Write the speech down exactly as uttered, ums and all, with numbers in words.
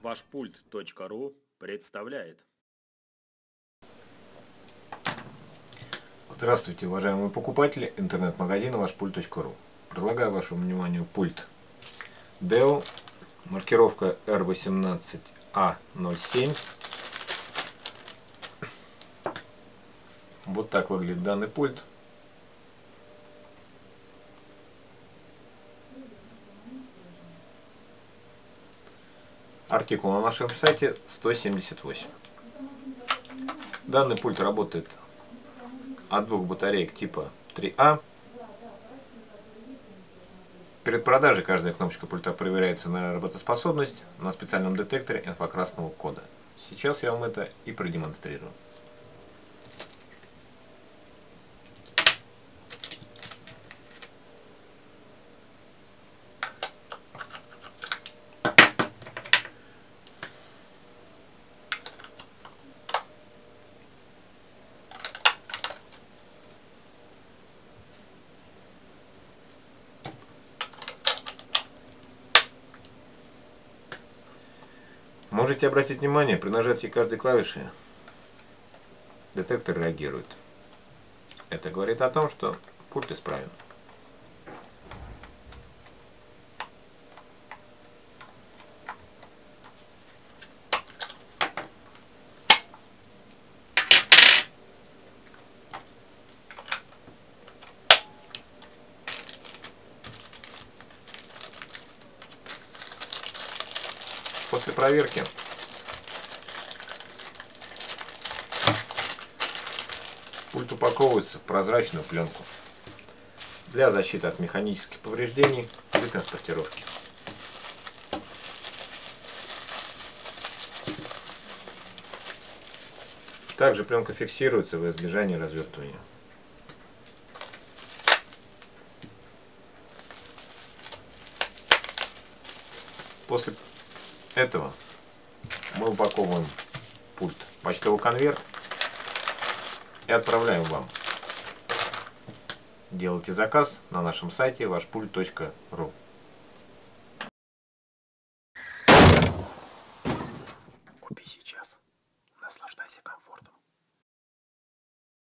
Вашпульт точка ру представляет. Здравствуйте, уважаемые покупатели интернет-магазина Вашпульт точка ру. Предлагаю вашему вниманию пульт Dell, маркировка эр восемнадцать а ноль семь. Вот так выглядит данный пульт. Артикул на нашем сайте сто семьдесят восемь. Данный пульт работает от двух батареек типа три а. Перед продажей каждая кнопочка пульта проверяется на работоспособность на специальном детекторе инфракрасного кода. Сейчас я вам это и продемонстрирую. Можете обратить внимание, при нажатии каждой клавиши детектор реагирует. Это говорит о том, что пульт исправен. После проверки пульт упаковывается в прозрачную пленку для защиты от механических повреждений при транспортировке. Также пленка фиксируется во избежание развертывания. После этого мы упаковываем пульт в почтовый конверт и отправляем вам. Делайте заказ на нашем сайте вашпульт точка ру.